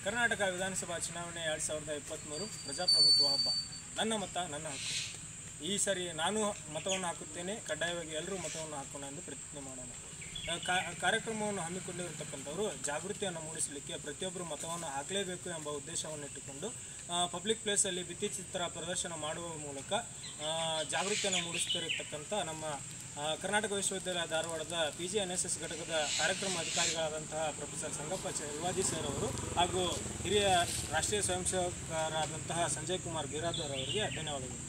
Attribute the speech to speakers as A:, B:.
A: ಕರ್ನಾಟಕ ವಿಧಾನಸಭಾ ಚುನಾವಣೆ 2023 ಪ್ರಜಾಪ್ರಭುತ್ವ ಹಬ್ಬ. ನನ್ನ ಮತ ನನ್ನ ಹಕ್ಕು. ಈ ಸರಿ ನಾನು ಮತವನ್ನು ಹಾಕುತ್ತೇನೆ, ಕಡ್ಡಾಯವಾಗಿ ಎಲ್ಲರೂ ಮತವನ್ನು ಹಾಕೋಣ ಎಂದು ಪ್ರತಿಜ್ಞೆ ಮಾಡೋಣ. ಕಾರ್ಯಕ್ರಮವನ್ನು ಹಮ್ಮಿಕೊಂಡಿರತಕ್ಕಂಥವರು ಜಾಗೃತಿಯನ್ನು ಮೂಡಿಸಲಿಕ್ಕೆ ಪ್ರತಿಯೊಬ್ಬರು ಮತವನ್ನು ಹಾಕಲೇಬೇಕು ಎಂಬ ಉದ್ದೇಶವನ್ನು ಇಟ್ಟುಕೊಂಡು ಪಬ್ಲಿಕ್ ಪ್ಲೇಸಲ್ಲಿ ಭಿತ್ತಿಚಿತ್ರ ಪ್ರದರ್ಶನ ಮಾಡುವ ಮೂಲಕ ಜಾಗೃತಿಯನ್ನು ಮೂಡಿಸುತ್ತಿರತಕ್ಕಂಥ ನಮ್ಮ ಕರ್ನಾಟಕ ವಿಶ್ವವಿದ್ಯಾಲಯ ಧಾರವಾಡದ PGNSS ಘಟಕದ ಕಾರ್ಯಕ್ರಮ ಅಧಿಕಾರಿಗಳಾದಂತಹ ಪ್ರೊಫೆಸರ್ ಸಂಗಪ್ಪ ಶಿವಾಜಿ ಸರ್ ಅವರು ಹಾಗೂ ಹಿರಿಯ ರಾಷ್ಟ್ರೀಯ ಸ್ವಯಂ ಸೇವಕರಾದಂತಹ ಸಂಜಯ್ ಕುಮಾರ್ ಗಿರಾದರ್ ಅವರಿಗೆ ಧನ್ಯವಾದಗಳು.